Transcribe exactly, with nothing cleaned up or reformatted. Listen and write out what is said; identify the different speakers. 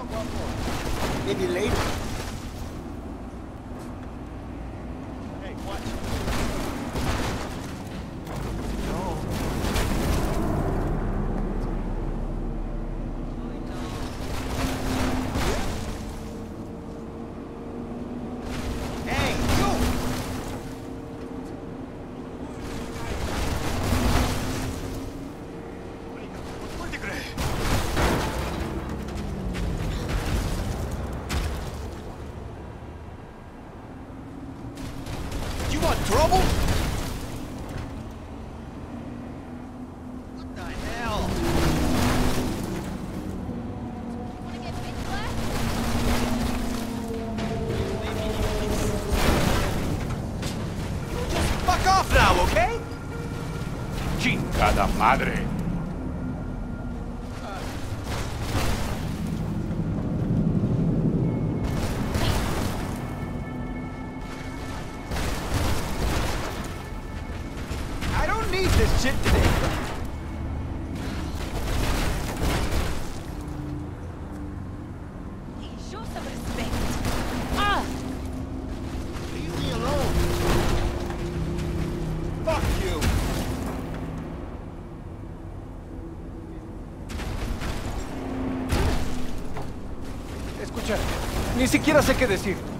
Speaker 1: Maybe later.
Speaker 2: Hey, watch. Hey, you! You want trouble? What the hell?
Speaker 3: Wanna get big black?
Speaker 2: Just fuck off now, okay?
Speaker 4: Chingada madre.
Speaker 2: I don't need this shit today.
Speaker 3: Hey, show some respect. Ah!
Speaker 1: Leave me alone.
Speaker 2: Fuck you.
Speaker 5: Escucha, ni siquiera sé qué decir.